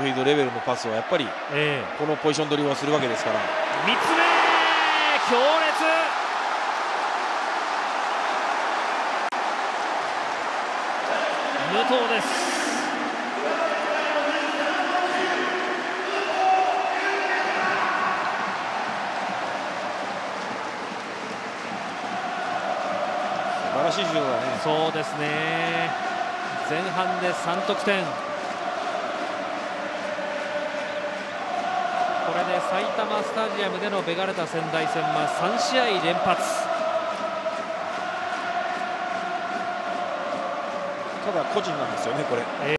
フィールドレベルのパスをやっぱりこのポジション取りはするわけですから。 3つ目強烈、武藤です。 素晴らしいシュートだね。 そうですね、前半で3得点。これで埼玉スタジアムでのベガルタ仙台戦は3試合連発。 ただ個人なんですよねこれ。